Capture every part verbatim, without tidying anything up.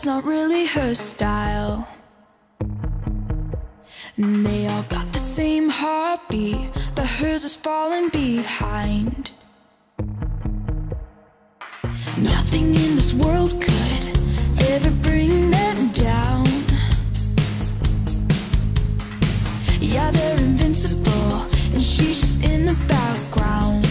not really her style. And they all got the same heartbeat, but hers is falling behind. Nothing in this world could ever bring them down. Yeah, they're invincible, and she's just in the background.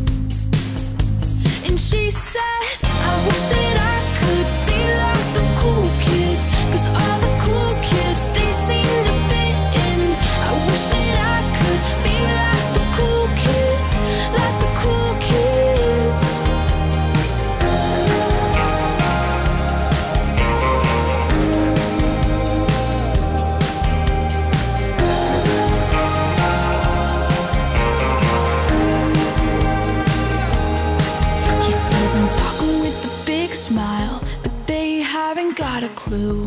And she says, I wish that I could be like the cool kids, 'cause all the cool kids, they seem to fit in. I wish that I could be like the cool kids, like the cool kids. He says I'm talking with a big smile, but they haven't got a clue.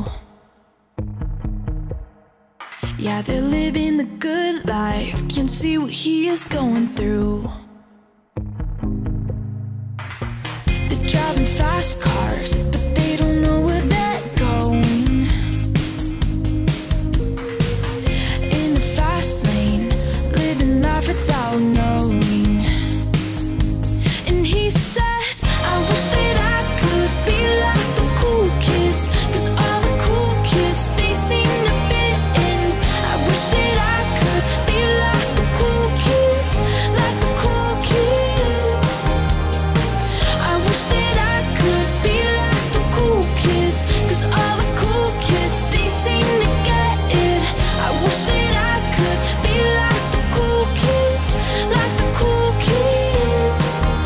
Yeah, they're living the good life, can't see what he is going through. They're driving fast cars, but they don't know where they're going. In the fast lane, living life without knowing. And he says, I wish that I could be like the cool kids, 'cause all the cool kids, they seem to fit in. I wish that I could be like the cool kids, like the cool kids. I wish that I could be like the cool kids, 'cause all the cool kids, they seem to get it. I wish that I could be like the cool kids, like the cool kids.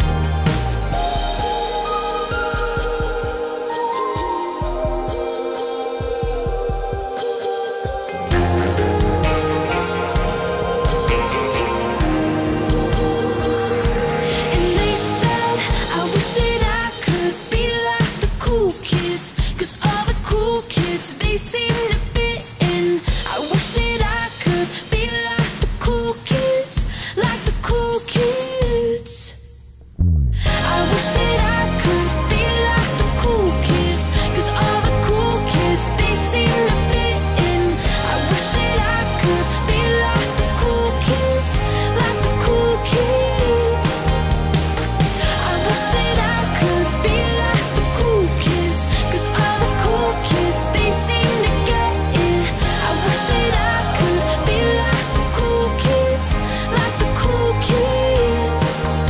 And they said, I wish that I could be like the cool kids, 'cause all the cool kids, they seem to fit in. I wish that I could be like the cool kids, like the cool kids. I wish that I could be like the cool kids, 'cause all the cool kids, they seem to fit in. I wish that I could be like the cool kids, like the cool kids. I wish that I could be like the cool kids, 'cause all the cool kids, they seem to get it. I wish that I could be like the cool kids, like the cool kids.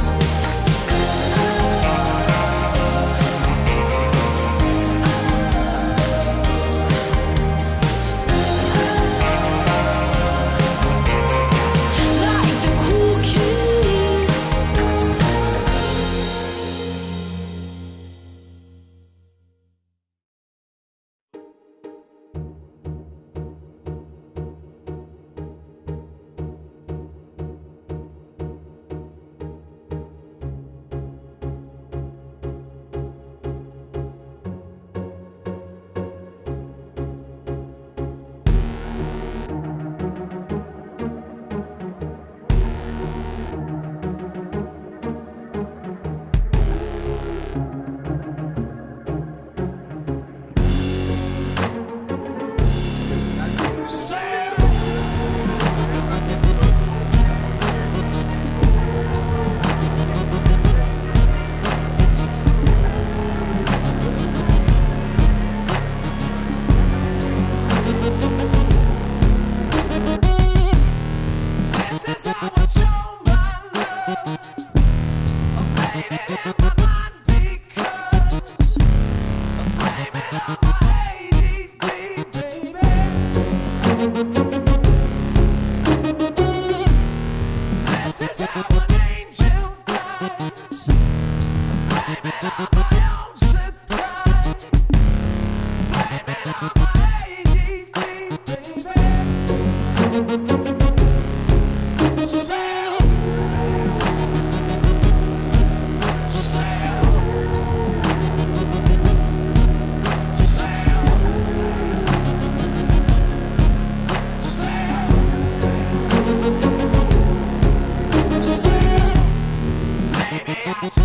Like the cool kids. Baby,